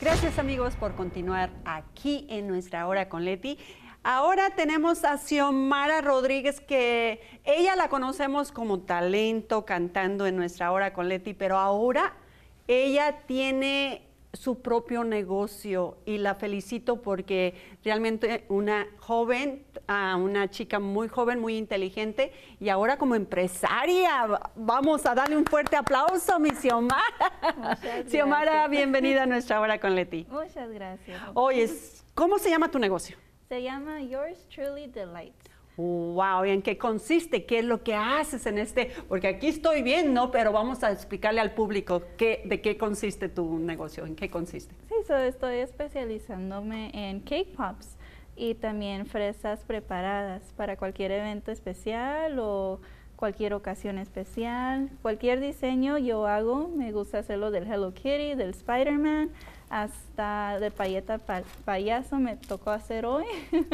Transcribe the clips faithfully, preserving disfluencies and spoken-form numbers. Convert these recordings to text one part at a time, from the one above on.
Gracias amigos por continuar aquí en nuestra hora con Leti. Ahora tenemos a Xiomara Rodríguez, que ella la conocemos como talento cantando en nuestra hora con Leti, pero ahora ella tiene su propio negocio y la felicito porque realmente una joven, uh, una chica muy joven, muy inteligente y ahora como empresaria. Vamos a darle un fuerte aplauso a mi Xiomara. Xiomara, bienvenida a nuestra hora con Leti. Muchas gracias. Oye, ¿cómo se llama tu negocio? Se llama Yours Truly Delight. Wow, ¿y en qué consiste? ¿Qué es lo que haces en este? Porque aquí estoy bien, ¿no? Pero vamos a explicarle al público qué, de qué consiste tu negocio, en qué consiste. Sí, so estoy especializándome en cake pops y también fresas preparadas para cualquier evento especial o cualquier ocasión especial. Cualquier diseño yo hago, me gusta hacerlo del Hello Kitty, del Spider-Man, hasta de payeta pa payaso me tocó hacer hoy.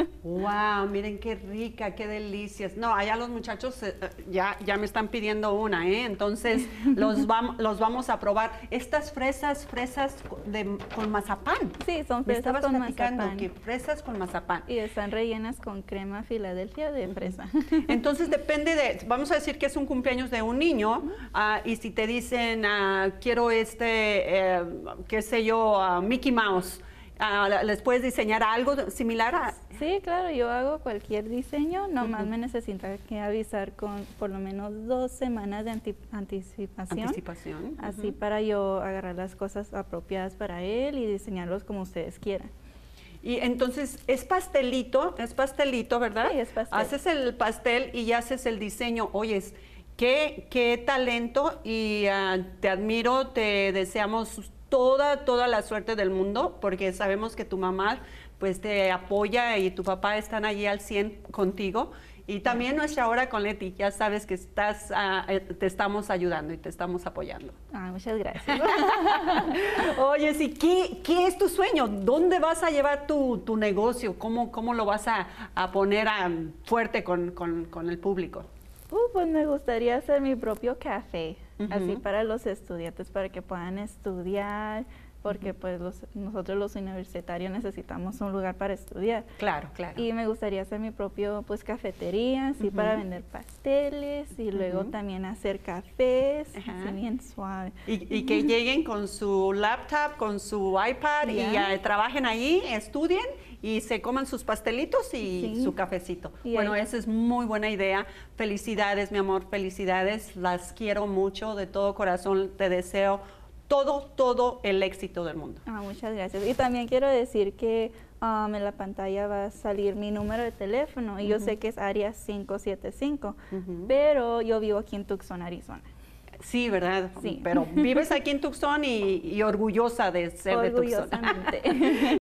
Wow, miren qué rica, qué delicias. No, allá los muchachos eh, ya, ya me están pidiendo una, ¿eh? Entonces los, vam los vamos a probar. Estas fresas, fresas de, con mazapán. Sí, son me fresas con mazapán. Que fresas con mazapán. Y están rellenas con crema Filadelfia de fresa. Entonces depende de, vamos a decir que es un cumpleaños de un niño, uh, y si te dicen, uh, quiero este, eh, qué sé yo, uh, Mickey Mouse, uh, ¿les puedes diseñar algo similar a...? Sí, claro, yo hago cualquier diseño, nomás uh-huh. me necesita que avisar con por lo menos dos semanas de anti anticipación. Anticipación. Uh-huh. Así para yo agarrar las cosas apropiadas para él y diseñarlos como ustedes quieran. Y entonces es pastelito, es pastelito, ¿verdad? Sí, es pastel. Haces el pastel y ya haces el diseño. Oyes, qué, qué talento y uh, te admiro, te deseamos toda, toda la suerte del mundo porque sabemos que tu mamá pues te apoya y tu papá están allí al cien contigo. Y también nuestra hora con Leti, ya sabes que estás, uh, te estamos ayudando y te estamos apoyando. Ah, muchas gracias. Oye, sí, ¿qué, ¿qué es tu sueño? ¿Dónde vas a llevar tu, tu negocio? ¿Cómo, cómo lo vas a, a poner a, fuerte con, con, con el público? Uh, pues me gustaría hacer mi propio café, uh-huh. así para los estudiantes, para que puedan estudiar, porque pues los, nosotros los universitarios necesitamos un lugar para estudiar. Claro, claro. Y me gustaría hacer mi propio pues cafetería, así uh-huh. para vender pasteles y uh-huh. luego también hacer cafés, uh-huh. así bien suave. Y, y que lleguen con su laptop, con su iPad yeah. y uh, trabajen ahí, estudien y se coman sus pastelitos y sí. su cafecito. Y bueno, ahí. Esa es muy buena idea. Felicidades, mi amor, felicidades. Las quiero mucho, de todo corazón te deseo todo, todo el éxito del mundo. Ah, muchas gracias. Y también quiero decir que um, en la pantalla va a salir mi número de teléfono y uh-huh. yo sé que es área cinco siete cinco, uh-huh. pero yo vivo aquí en Tucson, Arizona. Sí, ¿verdad? Sí. Pero vives aquí en Tucson y, y orgullosa de ser de Tucson. Orgullosamente.